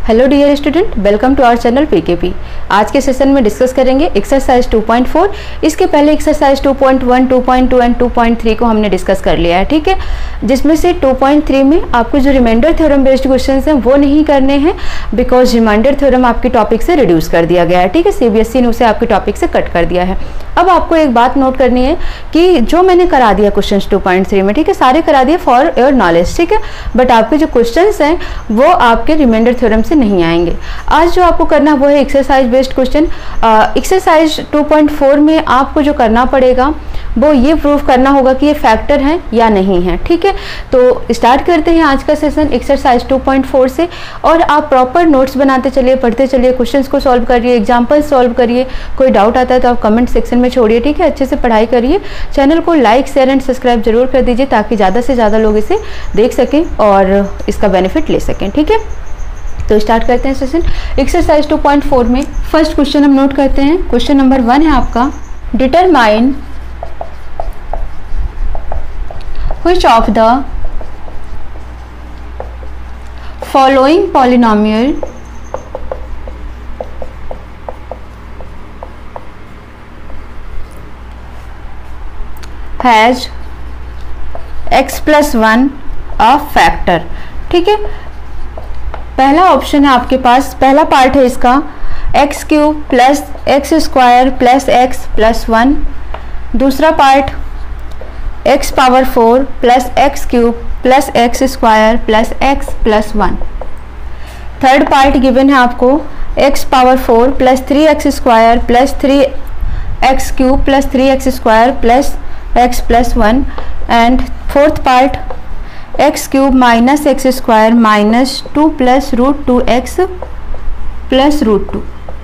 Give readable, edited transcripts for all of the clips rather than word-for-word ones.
Hello dear student, welcome to our channel PKP. आज के session में डिस्कस करेंगे एक्सरसाइज 2.4। इसके पहले एक्सरसाइज 2.1, 2.2 एंड 2.3 को हमने डिस्कस कर लिया है, ठीक है। जिसमें से 2.3 में आपको जो रिमाइंडर थ्योरम बेस्ड क्वेश्चंस हैं वो नहीं करने हैं, बिकॉज रिमाइंडर थ्योरम आपके टॉपिक से रिड्यूस कर दिया गया है, ठीक है। सीबीएसई ने उसे आपके टॉपिक से कट कर दिया है। अब आपको एक बात नोट करनी है कि जो मैंने करा दिया क्वेश्चन 2.3 में, ठीक है, सारे करा दिए फॉर योर नॉलेज, ठीक है। बट आपके जो क्वेश्चन हैं वो आपके रिमाइंडर थ्योरम से नहीं आएंगे। आज जो आपको करना वो है एक्सरसाइज बेस्ड क्वेश्चन। एक्सरसाइज 2.4 में आपको जो करना पड़ेगा वो ये प्रूव करना होगा कि ये फैक्टर हैं या नहीं है, ठीक है। तो स्टार्ट करते हैं आज का सेशन एक्सरसाइज 2.4 से। और आप प्रॉपर नोट्स बनाते चलिए, पढ़ते चलिए, क्वेश्चंस को सॉल्व करिए, एग्जाम्पल सॉल्व करिए। कोई डाउट आता है तो आप कमेंट सेक्शन में छोड़िए, ठीक है। अच्छे से पढ़ाई करिए। चैनल को लाइक, शेयर एंड सब्सक्राइब जरूर कर दीजिए ताकि ज़्यादा से ज़्यादा लोग इसे देख सकें और इसका बेनिफिट ले सकें, ठीक है। तो स्टार्ट करते हैं सेशन एक्सरसाइज 2.4 में। फर्स्ट क्वेश्चन हम नोट करते हैं। क्वेश्चन नंबर 1 है आपका, determine which of the following polynomial has x+1 a factor, ठीक है। पहला ऑप्शन है आपके पास, पहला पार्ट है इसका x³ plus x² plus x+1। दूसरा part x⁴ plus x³ plus x² plus x+1। Third part given है आपको x⁴ plus 3x² plus 3x³ plus 3x² plus x+1। And fourth part x³ minus x² minus 2 plus √2x plus √2।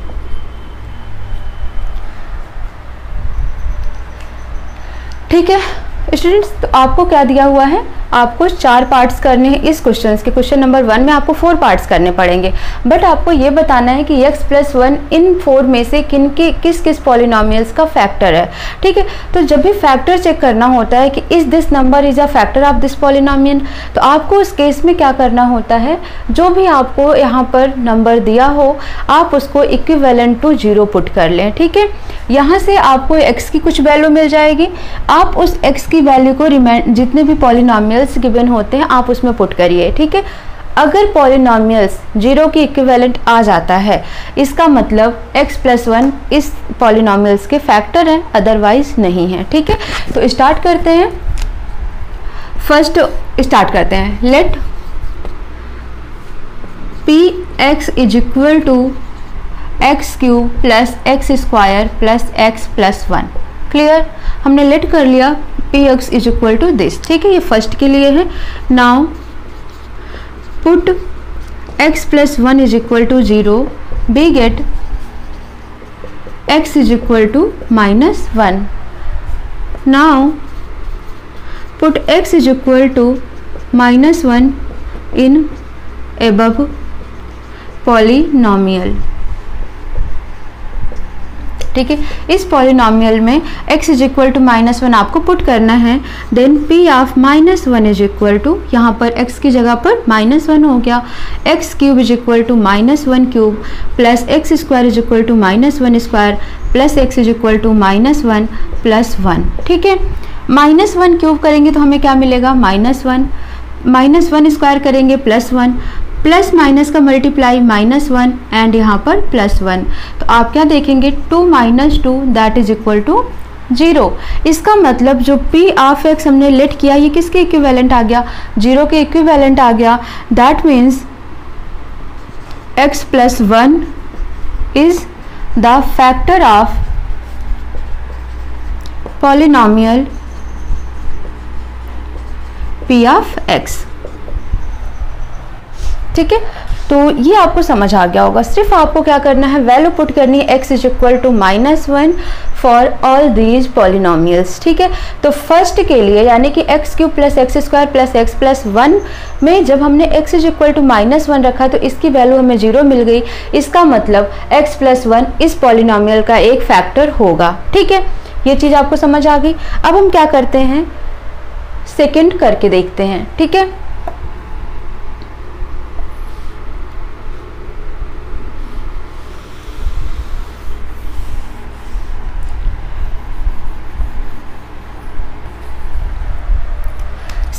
ठीक है students, तो आपको क्या दिया हुआ है, आपको 4 पार्ट्स करने हैं इस क्वेश्चन के। क्वेश्चन नंबर 1 में आपको 4 पार्ट्स करने पड़ेंगे, बट आपको ये बताना है कि x+1 इन 4 में से किस किस पॉलिनोमियल्स का फैक्टर है, ठीक है। तो जब भी फैक्टर चेक करना होता है कि is this number is a factor of this polynomial, तो आपको उस केस में क्या करना होता है, जो भी आपको यहाँ पर नंबर दिया हो आप उसको इक्विवेलेंट टू 0 पुट कर लें, ठीक है। यहाँ से आपको x की कुछ वैल्यू मिल जाएगी, आप उस x की वैल्यू को जितने भी पॉलिनोमियल्स गिवन होते हैं आप उसमें पुट करिए, ठीक है। अगर पॉलिनोमियल्स 0 की इक्विवेलेंट आ जाता है, इसका मतलब x+1 इस पॉलिनोमियल्स के फैक्टर हैं, अदरवाइज नहीं है, ठीक है। तो स्टार्ट करते हैं। फर्स्ट स्टार्ट करते हैं, let px is equal to x³ plus x² plus x+1। Clear, हमने लेट कर लिया px is equal to this, ठीक है। ये फर्स्ट के लिए है। Now put x+1 is equal to 0, we get x is equal to -1। Now put x is equal to -1 in above polynomial, ठीक है। इस पॉलिनोमियल में x इज इक्वल टू -1 आपको पुट करना है। Then p of -1 is equal to, यहाँ पर x की जगह पर -1 हो गया, x³ is equal to -1³ plus x² is equal to -1² plus x is equal to -1 plus 1, ठीक है। -1³ करेंगे तो हमें क्या मिलेगा, -1, -1² करेंगे +1, प्लस माइनस का मल्टीप्लाई -1 एंड यहाँ पर +1। तो आप क्या देखेंगे, 2 - 2 दैट इज इक्वल टू 0। इसका मतलब जो p ऑफ x हमने लेट किया ये किसके इक्विवेलेंट आ गया, 0 के इक्विवेलेंट आ गया। That means x+1 is the factor of polynomial p of x, ठीक है। तो ये आपको समझ आ गया होगा। सिर्फ आपको क्या करना है, वैल्यू पुट करनी है x is equal to -1 for all these polynomials, ठीक है। तो फर्स्ट के लिए यानी कि x³ plus x² plus x+1 में जब हमने x इज इक्वल टू -1 रखा तो इसकी वैल्यू हमें 0 मिल गई। इसका मतलब x+1 इस पॉलिनोमियल का एक फैक्टर होगा, ठीक है। ये चीज़ आपको समझ आ गई। अब हम क्या करते हैं, सेकंड करके देखते हैं, ठीक है।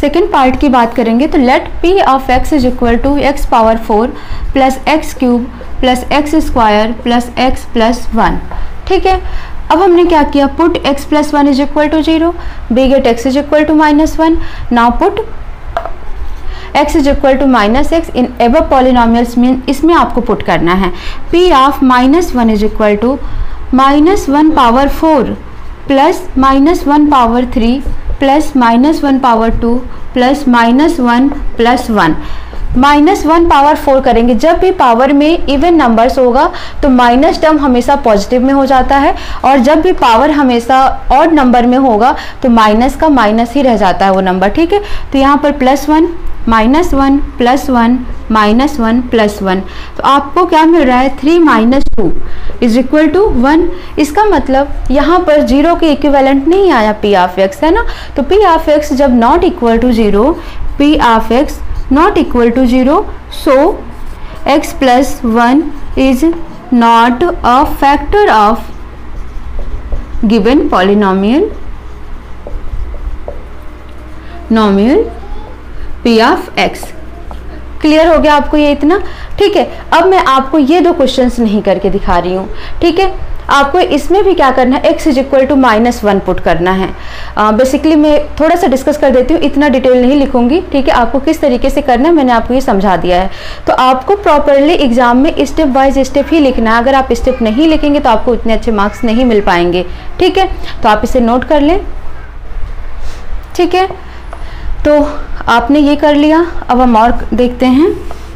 सेकेंड पार्ट की बात करेंगे तो let P of X is equal to X power 4 plus X cube plus X square plus X plus 1। ठीक है, अब हमने क्या किया, put x plus 1 is equal to 0, we get x is equal to -1। Now put x is equal to -x in above polynomials mean इसमें आपको put करना है। p of -1 is equal to -1 power 4 plus -1 power 3 plus -1 power 2 plus -1 plus 1। -1 power 4 करेंगे, जब भी power में even numbers होगा तो माइनस टर्म हमेशा पॉजिटिव में हो जाता है, और जब भी पावर हमेशा ऑड नंबर में होगा तो माइनस का माइनस ही रह जाता है वो नंबर। ठीक है, तो यहाँ पर +1 -1 +1 -1 +1, तो आपको क्या मिल रहा है 3 - 2 इज इक्वल टू 1। इसका मतलब यहाँ पर 0 के इक्विवेलेंट नहीं आया p ऑफ x, है ना। तो p ऑफ x जब not equal to 0, p of x not equal to 0, so x plus 1 is not a factor of given polynomial p of x। Clear हो गया आपको ये इतना? ठीक है, अब मैं आपको ये दो क्वेश्चंस नहीं करके दिखा रही हूँ। ठीक है, आपको इसमें भी क्या करना है, x is equal to -1 put करना है। बेसिकली मैं थोड़ा सा डिस्कस कर देती हूँ, इतना डिटेल नहीं लिखूंगी। ठीक है, आपको किस तरीके से करना है मैंने आपको ये समझा दिया है। तो आपको प्रॉपरली एग्जाम में स्टेप बाय स्टेप ही लिखना है। अगर आप स्टेप नहीं लिखेंगे तो आपको इतने अच्छे मार्क्स नहीं मिल पाएंगे। ठीक है, तो आप इसे नोट कर लें। ठीक है, तो आपने ये कर लिया, अब हम और देखते हैं।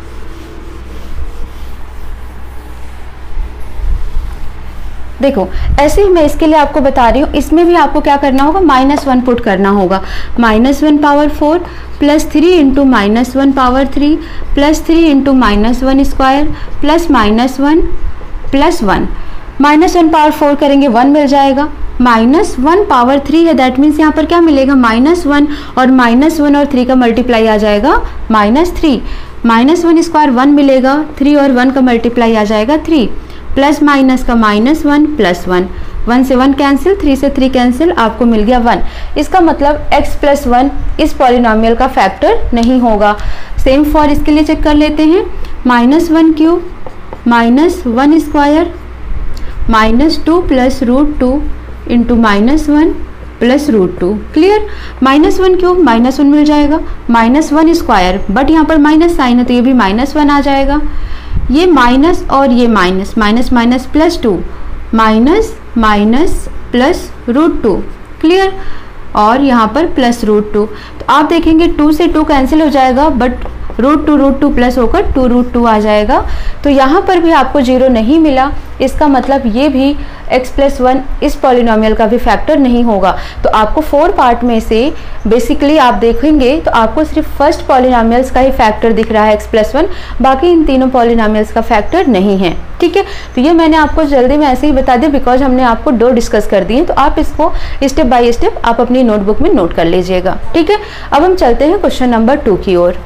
देखो ऐसे ही मैं इसके लिए आपको बता रही हूँ, इसमें भी आपको क्या करना होगा, -1 पुट करना होगा। -1 power 4 plus 3 into -1 power 3 plus 3 into -1 square plus -1 plus 1। -1 power 4 करेंगे 1 मिल जाएगा, -1 पावर 3 है, दैट मीन्स यहाँ पर क्या मिलेगा, -1 और -1 और 3 का मल्टीप्लाई आ जाएगा -3। -1 स्क्वायर 1 मिलेगा, 3 और 1 का मल्टीप्लाई आ जाएगा 3, प्लस माइनस का -1 प्लस 1, 1 से 1 कैंसिल, 3 से 3 कैंसिल, आपको मिल गया 1। इसका मतलब x प्लस 1 इस पॉलिनोमियल का फैक्टर नहीं होगा। सेम फॉर इसके लिए चेक कर लेते हैं, -1 cube -1 square -2 plus √2 into -1 plus √2। Clear, -1 cube -1 मिल जाएगा, -1 स्क्वायर, बट यहाँ पर माइनस साइन है तो ये भी -1 आ जाएगा। ये माइनस और ये minus, minus minus plus 2, minus minus plus √2। Clear, और यहाँ पर प्लस √2। तो आप देखेंगे 2 से 2 कैंसिल हो जाएगा, बट √2 प्लस होकर 2√2 आ जाएगा। तो यहाँ पर भी आपको 0 नहीं मिला, इसका मतलब ये भी x प्लस 1 इस पॉलिनोमियल का भी फैक्टर नहीं होगा। तो आपको 4 पार्ट में से बेसिकली आप देखेंगे तो आपको सिर्फ फर्स्ट पॉलिनोमियल्स का ही फैक्टर दिख रहा है x प्लस 1, बाकी इन तीनों पॉलिनोमियल्स का फैक्टर नहीं है। ठीक है, तो ये मैंने आपको जल्दी में ऐसे ही बता दिया बिकॉज हमने आपको 2 डिस्कस कर दिए, तो आप इसको स्टेप बाय स्टेप आप अपनी नोटबुक में नोट कर लीजिएगा। ठीक है, अब हम चलते हैं क्वेश्चन नंबर 2 की ओर।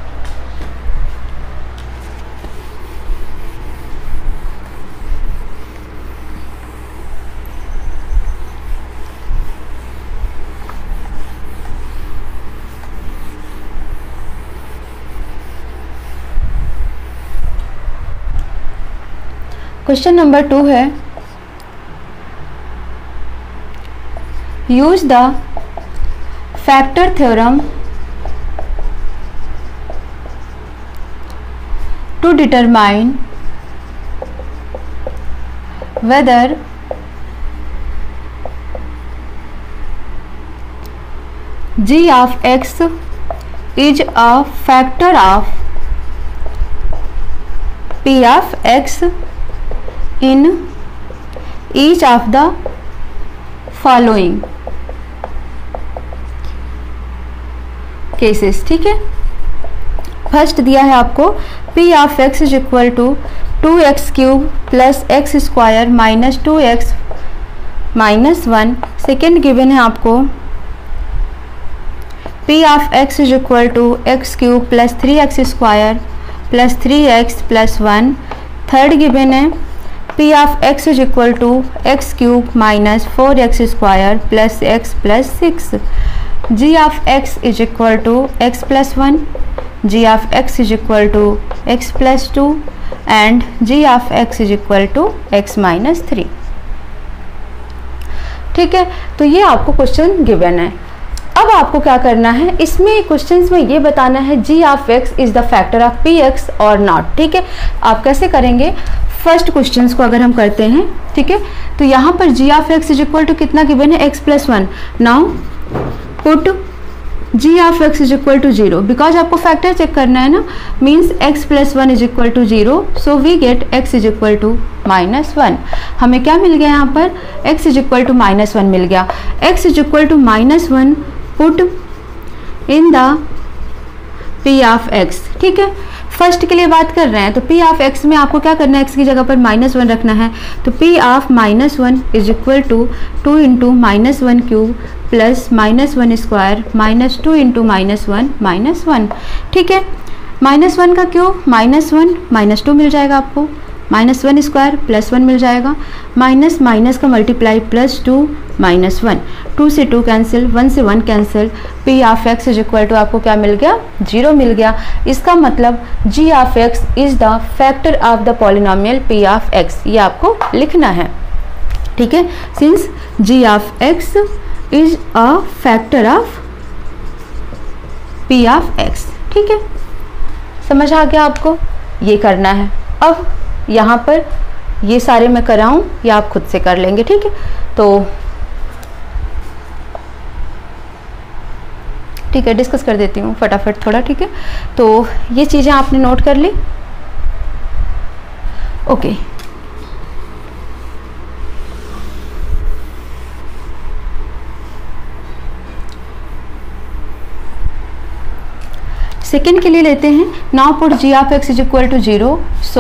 क्वेश्चन नंबर 2 है, use the factor theorem to determine whether g of x is a factor of p of x in each of the following cases। ठीक है, फर्स्ट दिया है आपको p of x is equal to 2x cube plus X square minus 2x minus 1। Second given है आपको p of x is equal to x cube plus 3x square plus 3x plus 1। Third given है p of x is equal to x cube minus 4x square plus x plus 6। G of X is equal to X plus 1, G of X is equal to X plus 2 and G of X is equal to X minus 3। ठीक है, तो ये आपको question given है। अब आपको क्या करना है, इसमें क्वेश्चंस में ये बताना है G of X is the factor of P X और नॉट। ठीक है, आप कैसे करेंगे, फर्स्ट क्वेश्चंस को अगर हम करते हैं, ठीक है, तो यहाँ पर G of X is equal to कितना गिवन है, X plus 1। Now put G of X is equal to 0, because आपको फैक्टर चेक करना है ना, means X plus 1 is equal to 0, so we get X is equal to -1। हमें क्या मिल गया यहाँ पर, x इज इक्वल टू -1 मिल गया। x is equal to -1 put in the p of x। ठीक है, फर्स्ट के लिए बात कर रहे हैं, तो p ऑफ x में आपको क्या करना है, x की जगह पर -1 रखना है, तो p of -1 is equal to 2 into -1 cube plus -1 square minus 2 into -1 ठीक है, -1 का क्यूब -1 -2 मिल जाएगा आपको, -1 स्क्वायर +1 मिल जाएगा, माइनस माइनस का मल्टीप्लाई +2 -1, 2 से 2 कैंसिल, 1 से 1 cancel, p of x is equal to आपको क्या मिल गया, 0 मिल गया। इसका मतलब g of x is the factor of the polynomial p of x, ये आपको लिखना है। ठीक है, since g of x is a factor of p of x। ठीक है, समझ आ गया आपको, ये करना है। अब यहाँ पर ये सारे मैं कराऊं या आप खुद से कर लेंगे। ठीक है, तो ठीक है, डिस्कस कर देती हूँ फटाफट थोड़ा। ठीक है, तो ये चीज़ें आपने नोट कर ली। ओके, सेकेंड के लिए लेते हैं। Now put G of X is equal to 0, so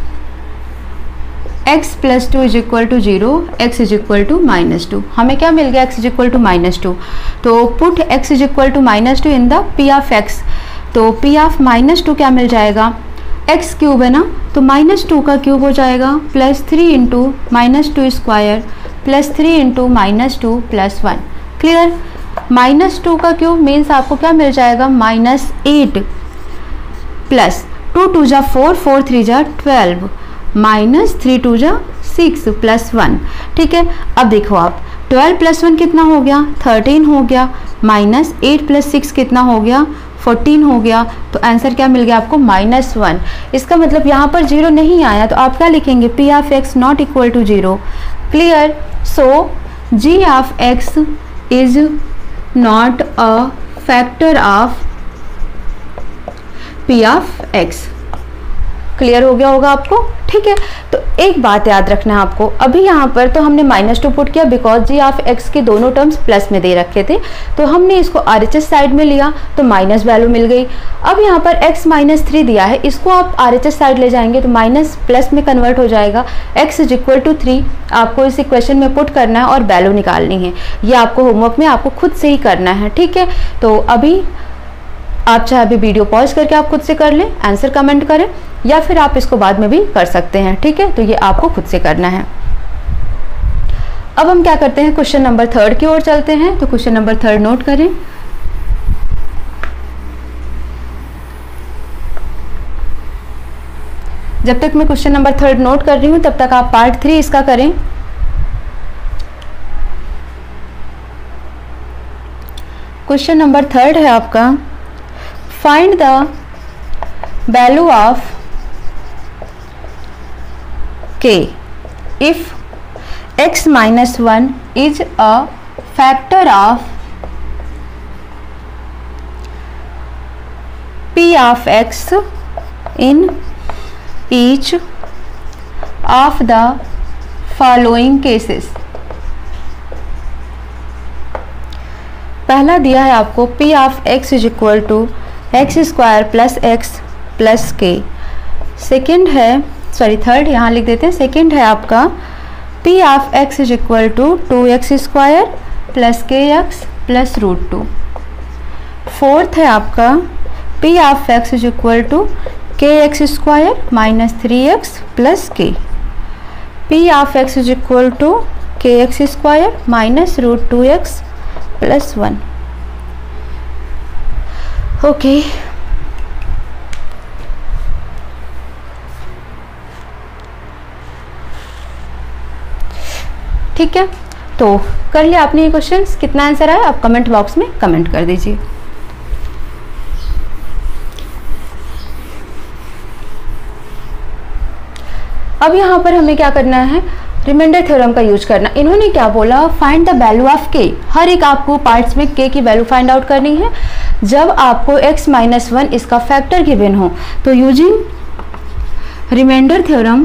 x plus 2 is equal to 0, x is equal to -2। हमें क्या मिल गया, x इज इक्वल टू -2, तो put x is equal to -2 in the p of x, तो p of -2 क्या मिल जाएगा, x cube है ना, तो -2 का क्यूब हो जाएगा +3 इंटू -2 स्क्वायर +3 इंटू -2 +1। क्लियर, -2 का क्यूब मीन्स आपको क्या मिल जाएगा, -8 प्लस 2 2 जा 4, 4 3 जा 12 -3 2 जा 6 +1। ठीक है, अब देखो आप 12 + 1 कितना हो गया, 13 हो गया, -8 + 6 कितना हो गया, 14 हो गया। तो आंसर क्या मिल गया आपको, -1। इसका मतलब यहाँ पर 0 नहीं आया, तो आप क्या लिखेंगे, p of x not equal to 0। Clear, so g of x is not a factor of p of x। Clear हो गया होगा आपको। ठीक है, तो एक बात याद रखना है आपको, अभी यहाँ पर तो हमने -2 पुट किया बिकॉज जी ऑफ x के दोनों टर्म्स प्लस में दे रखे थे, तो हमने इसको RHS साइड में लिया तो माइनस वैल्यू मिल गई। अब यहाँ पर x -3 दिया है, इसको आप RHS साइड ले जाएंगे तो माइनस प्लस में कन्वर्ट हो जाएगा। x इज इक्वल टू 3 आपको इस इक्वेशन में पुट करना है और वैल्यू निकालनी है। ये आपको होमवर्क में आपको खुद से ही करना है। ठीक है, तो अभी आप चाहे अभी वीडियो पॉज करके आप खुद से कर लें, आंसर कमेंट करें, या फिर आप इसको बाद में भी कर सकते हैं। ठीक है, तो ये आपको खुद से करना है। अब हम क्या करते हैं, क्वेश्चन नंबर 3 की ओर चलते हैं। तो क्वेश्चन नंबर 3 नोट करें। जब तक मैं क्वेश्चन नंबर 3 नोट कर रही हूं तब तक आप पार्ट 3 इसका करें। क्वेश्चन नंबर 3 है आपका, find the value of k if x minus 1 is a factor of p of x in each of the following cases। पहला दिया है आपको p of x is equal to x² plus x plus k। Second है, sorry third यहाँ लिख देते हैं, second है आपका p of x is equal to 2x² plus kx plus √2। Fourth है आपका p of x is equal to kx² minus 3x plus k। p of x is equal to kx² minus √2x plus 1। Okay ठीक है, तो कर लिया आपने ये questions. कितना आंसर आया आप कमेंट बॉक्स में कमेंट कर दीजिए। अब यहाँ पर हमें क्या करना है, रिमाइंडर थ्योरम का यूज करना। इन्होंने क्या बोला, फाइंड द वैल्यू ऑफ के। हर एक आपको पार्ट्स में के की वैल्यू फाइंड आउट करनी है जब आपको x माइनस 1 इसका फैक्टर गिवन हो। तो using remainder theorem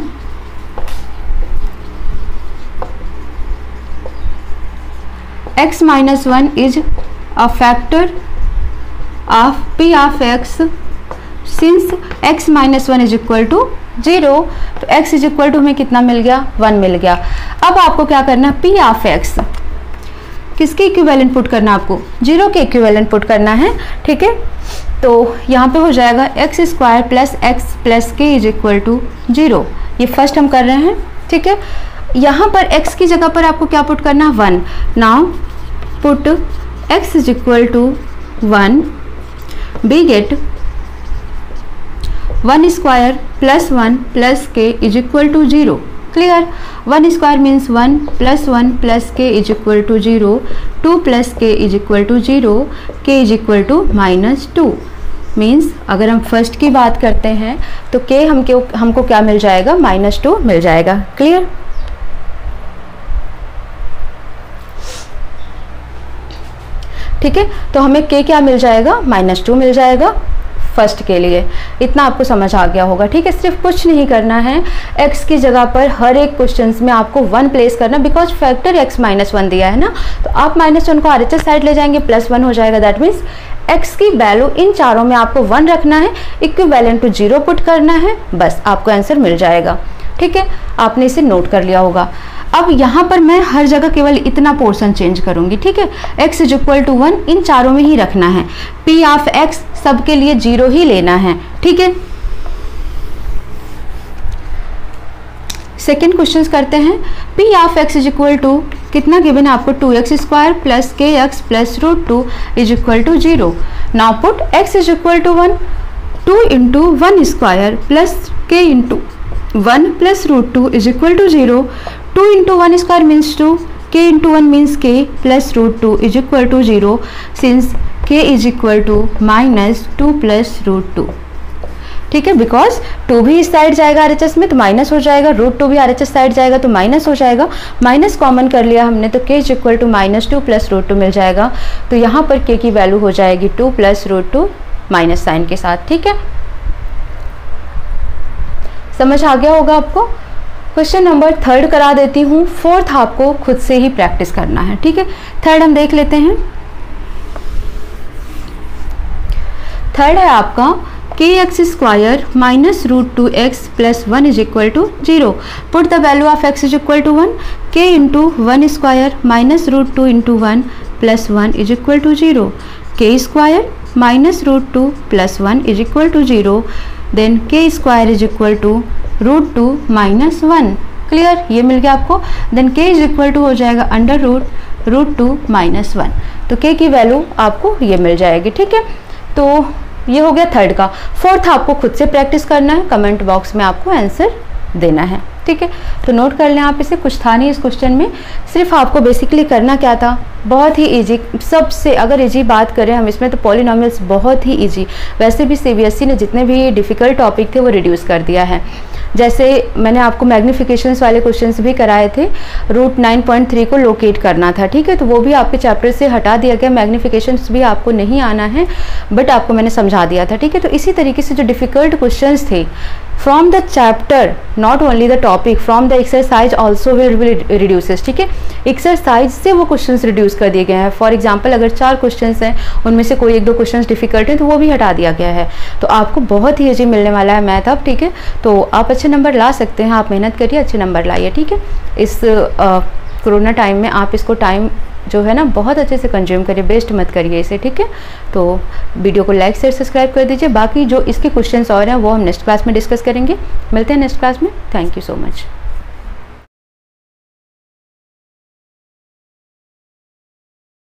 x minus 1 is a factor of p of x since x minus 1 is equal to 0। तो x is equal to हमें कितना मिल गया, 1 मिल गया। अब आपको क्या करना, p of x किसके इक्विवेलेंट पुट करना, आपको 0 के इक्विवेलेंट पुट करना है। ठीक है, तो यहाँ पे हो जाएगा X square plus X plus के इज इक्वल टू 0। ये फर्स्ट हम कर रहे हैं। ठीक है, यहाँ पर x की जगह पर आपको क्या पुट करना, 1। Now put x is equal to 1, we get 1 square plus 1 plus के is equal to 0। Clear, 1 square means 1 plus 1 plus के इज इक्वल टू 0, 2 प्लस के is equal to 0, k is equal to -2। Means अगर हम first की बात करते हैं तो के हमको क्या मिल जाएगा, -2 मिल जाएगा। क्लियर, ठीक है, तो हमें के क्या मिल जाएगा, -2 मिल जाएगा फर्स्ट के लिए। इतना आपको समझ आ गया होगा। ठीक है, सिर्फ कुछ नहीं करना है, x की जगह पर हर एक क्वेश्चंस में आपको 1 प्लेस करना, बिकॉज फैक्टर x -1 दिया है ना, तो आप -1 को RHS साइड ले जाएंगे, +1 हो जाएगा। दैट मीन्स x की वैल्यू इन चारों में आपको 1 रखना है, इक्विवेलेंट टू 0 पुट करना है, बस आपको आंसर मिल जाएगा। ठीक है, आपने इसे नोट कर लिया होगा। अब यहाँ पर मैं हर जगह केवल इतना पोर्शन चेंज करूंगी। ठीक है, x इज इक्वल टू 1 इन चारों में ही रखना है, p ऑफ x सबके लिए 0 ही लेना है। ठीक है, सेकेंड क्वेश्चन करते हैं। p of x is equal to कितना गिवन है आपको, 2x square plus k x plus √2 is equal to 0। Now put x is equal to 1, 2 into 1 square plus k into 1 plus √2 is equal to 0, 2 into 1 square means 2, k into 1 means k plus √2 is equal to 0, since k is equal to -2 plus √2। ठीक है, because 2 भी इस side जाएगा RHS में तो minus हो जाएगा, √2 भी RHS साइड जाएगा तो माइनस हो जाएगा, माइनस कॉमन कर लिया हमने तो k is equal to -2 plus √2 मिल जाएगा। तो यहाँ पर k की वैल्यू हो जाएगी 2 प्लस √2 माइनस साइन के साथ। ठीक है, समझ आ गया होगा आपको। क्वेश्चन नंबर 3 करा देती हूँ, 4th आपको खुद से ही प्रैक्टिस करना है। ठीक है, 3rd हम देख लेते हैं। 3rd है आपका kx square minus √2x plus 1 is equal to 0। Put the value of x is equal to 1, k into 1 square minus √2 into 1 plus 1 is equal to 0, k square minus √2 plus 1 is equal to 0, then k square is equal to √2 minus 1। Clear, ये मिल गया आपको। Then k is equal to हो जाएगा under √2 minus 1। तो k की value आपको ये मिल जाएगी। ठीक है, तो ये हो गया 3rd का। 4th आपको खुद से प्रैक्टिस करना है, कमेंट बॉक्स में आपको आंसर देना है। ठीक है, तो नोट कर लें आप इसे, कुछ था नहीं इस क्वेश्चन में, सिर्फ आपको बेसिकली करना क्या था, बहुत ही इजी। सबसे अगर इजी बात करें हम इसमें तो पॉलिनोमियल्स बहुत ही इजी। वैसे भी CBSE ने जितने भी डिफ़िकल्ट टॉपिक थे वो रिड्यूस कर दिया है। जैसे मैंने आपको मैग्निफिकेशंस वाले क्वेश्चंस भी कराए थे, रूट 9.3 को लोकेट करना था। ठीक है, तो वो भी आपके चैप्टर से हटा दिया गया, मैग्निफिकेशंस भी आपको नहीं आना है, बट आपको मैंने समझा दिया था। ठीक है, तो इसी तरीके से जो डिफ़िकल्ट क्वेश्चंस थे from the chapter, not only the topic, from the exercise also will reduces. ठीक है, एक्सरसाइज से वो क्वेश्चंस रिड्यूस कर दिए गए हैं। फॉर एग्जांपल अगर 4 क्वेश्चंस हैं, उनमें से कोई 1-2 क्वेश्चंस डिफिकल्ट हैं तो वो भी हटा दिया गया है। तो आपको बहुत ही ईजी मिलने वाला है मैथ अब। ठीक है, तो आप अच्छे नंबर ला सकते हैं, आप मेहनत करिए, अच्छे नंबर लाइए। ठीक है, इस कोरोना टाइम में आप इसको टाइम जो है ना बहुत अच्छे से कंज्यूम करिए, वेस्ट मत करिए इसे। ठीक है, तो वीडियो को लाइक शेयर सब्सक्राइब कर दीजिए। बाकी जो इसके क्वेश्चंस और हैं वो हम नेक्स्ट क्लास में डिस्कस करेंगे। मिलते हैं नेक्स्ट क्लास में। Thank you so much.